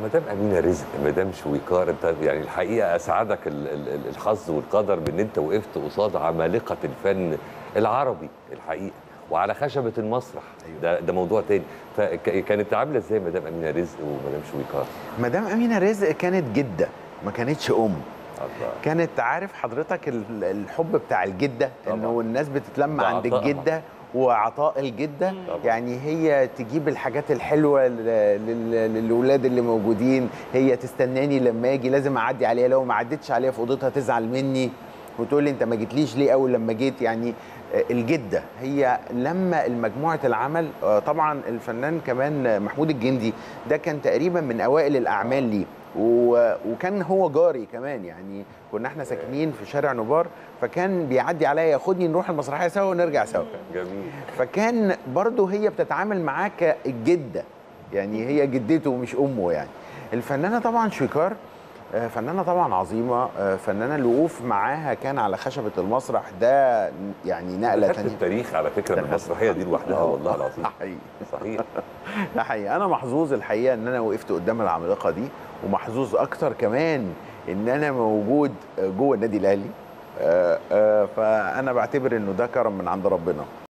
مدام أمينة رزق، مدام شويكار، انت يعني الحقيقه اسعدك الحظ والقدر بان انت وقفت قصاد عمالقه الفن العربي الحقيقه وعلى خشبه المسرح. أيوة. ده موضوع تاني. فكانت عامله ازاي مدام أمينة رزق ومدام شويكار؟ مدام أمينة رزق كانت جدة، ما كانتش أم. الله. كانت عارف حضرتك الحب بتاع الجدة، انه الناس بتتلم عند الجدة وعطاء الجدة. طبعا. يعني هي تجيب الحاجات الحلوة للولاد اللي موجودين، هي تستناني لما اجي، لازم اعدي عليها، لو ما عدتش عليها في اوضتها تزعل مني وتقول لي انت ما جيتليش ليه اول لما جيت. يعني الجدة هي لما المجموعة العمل. طبعا الفنان كمان محمود الجندي ده كان تقريبا من اوائل الاعمال ليه، وكان هو جاري كمان. يعني كنا احنا ساكنين في شارع نوبار، فكان بيعدي عليا ياخدني نروح المسرحيه سوا ونرجع سوا. جميل. فكان برضه هي بتتعامل معاه كالجده، يعني هي جدته مش امه. يعني الفنانه طبعا شويكار فنانه طبعا عظيمه، فنانه الوقوف معاها كان على خشبه المسرح ده يعني نقله ثانيه. التاريخ على فكره من المسرحيه دي لوحدها والله العظيم. حقيقي. صحيح. ده حقيقي. انا محظوظ الحقيقه ان انا وقفت قدام العمالقه دي، ومحظوظ اكتر كمان ان انا موجود جوه النادي الاهلي. فانا بعتبر انه ده كرم من عند ربنا.